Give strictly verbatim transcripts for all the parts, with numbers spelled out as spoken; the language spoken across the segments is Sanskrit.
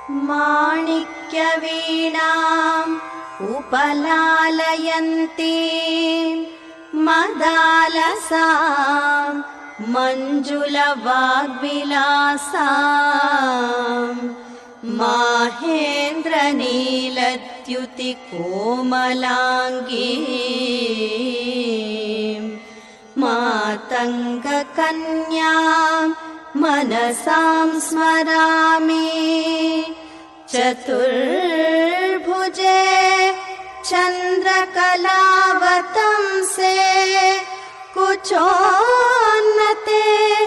माणिक्यवीणाम् उपलालयन्तीं मदालसां मञ्जुलवाग्विलासां माहेन्द्रनीलद्युतिकोमलाङ्गीं मातङ्गकन्यां मनसां स्मरामि। चतुर्भुजे चन्द्रकलावतंसे कुचोन्नते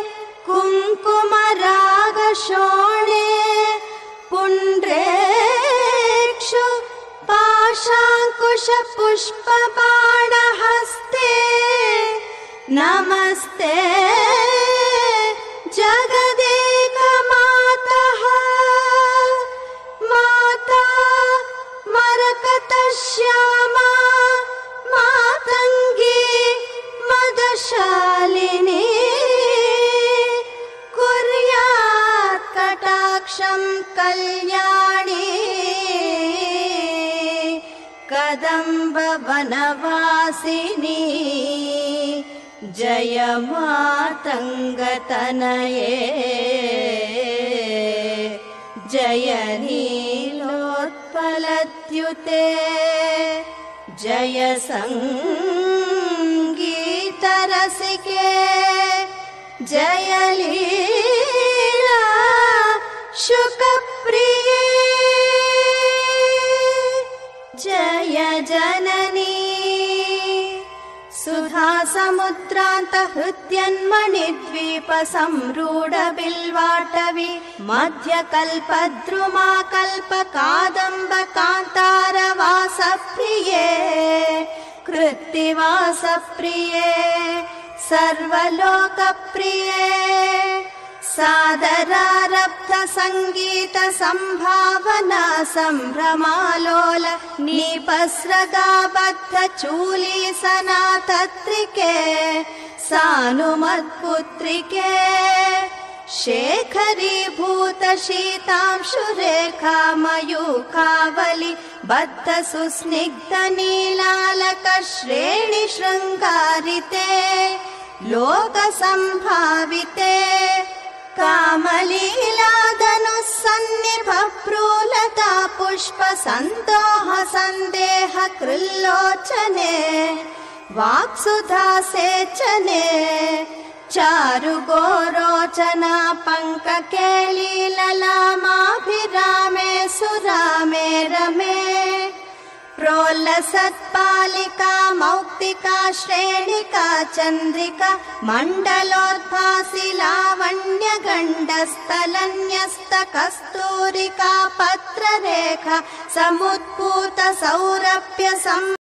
कुङ्कुमरागशोणे पुण्ड्रेक्षु पाशाङ्कुशपुष्पबाणहस्ते नमस्ते जगदेकमातः। माता मरकतश्यामा मातङ्गी मदशालिनी कुर्यात् कटाक्षं कल्याणी कदम्बवनवासिनी जय मातङ्गतनये जय नीलोत्पलद्युते जय संगीतरसिके जय लीला शुकप्रिये जय जननी सुधा समुद्रान्त हृद्यन्मणिद्वीप संरूढ बिल्वाटवी मध्यकल्पद्रुमा कल्प कादम्ब कान्तार वासप्रिये कृत्तिवासप्रिये सर्वलोकप्रिये सादरारब्ध संगीत संभावना संभ्रमालोल नीपस्रगाबद्ध चूली सनातत्रिके सानुमत्पुत्रिके शेखरीभूत शीतांशुरेखा मयूखावली बद्ध सुस्निग्ध नीलालक श्रेणि शृङ्गारिते लोक संभाविते कामलीलाधनुस्सन्निभ प्रूलता पुष्प सन्दोह सन्देह कृल्लोचने वाक्सुधा सेचने चारु गोरोचना पङ्ककेलीललामाभिरामे सुरामे रमे प्रोल्लसत्पालिका मौक्तिका श्रेणिका चन्द्रिका मण्डलोद्भासि लावण्य गण्डस्थलन्यस्त कस्तूरिका पत्ररेखा समुद्भूत सौरभ्य सं